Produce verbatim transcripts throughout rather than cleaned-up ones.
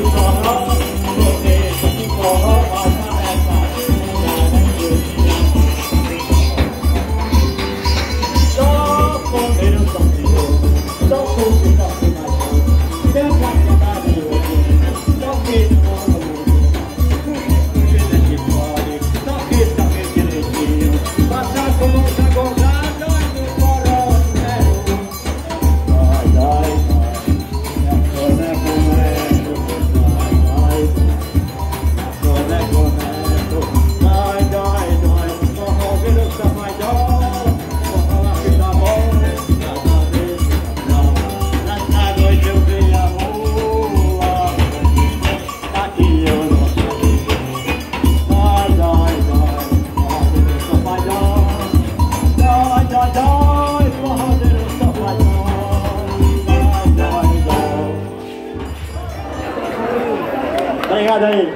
Obrigado aí.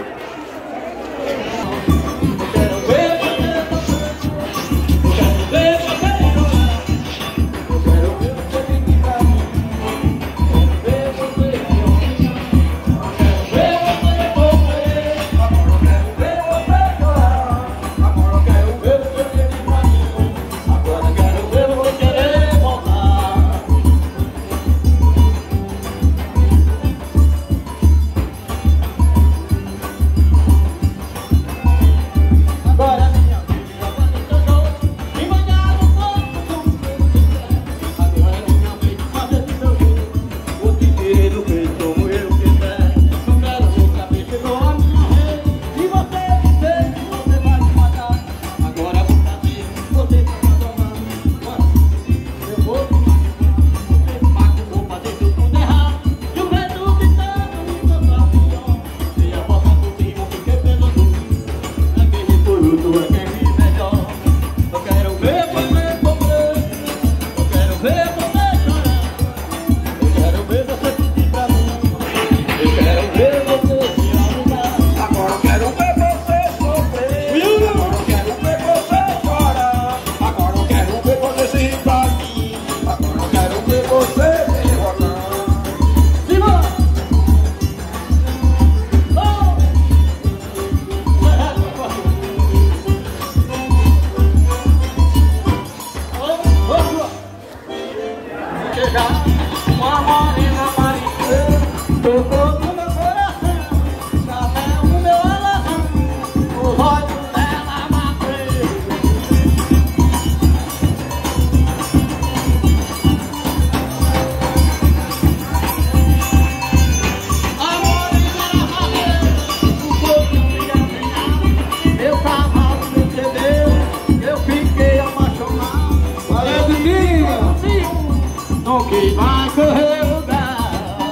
Que vai correr o lugar.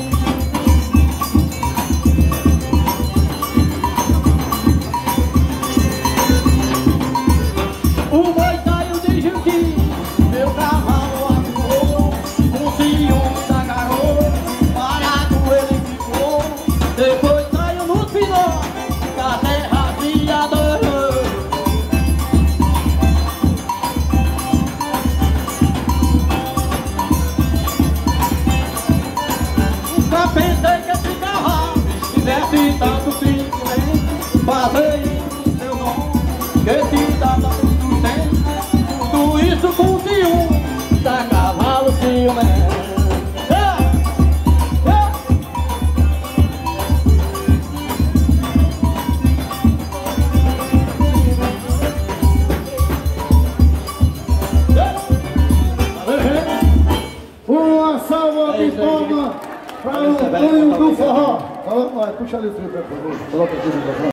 O boi saiu de Juqui, meu cavalo atuou, com ciúme da garoa, parado ele ficou. Depois saiu no final da terra de adorou. Pensei que esse cavalo tivesse tanto sentimento, fazer isso no seu nome, que te dá tanto sustento. Tudo isso com ciúme da cavalo ciumento. Uma salva de palmas para o Tonho do Forró. Puxa ali o fio, por favor. Coloca aqui no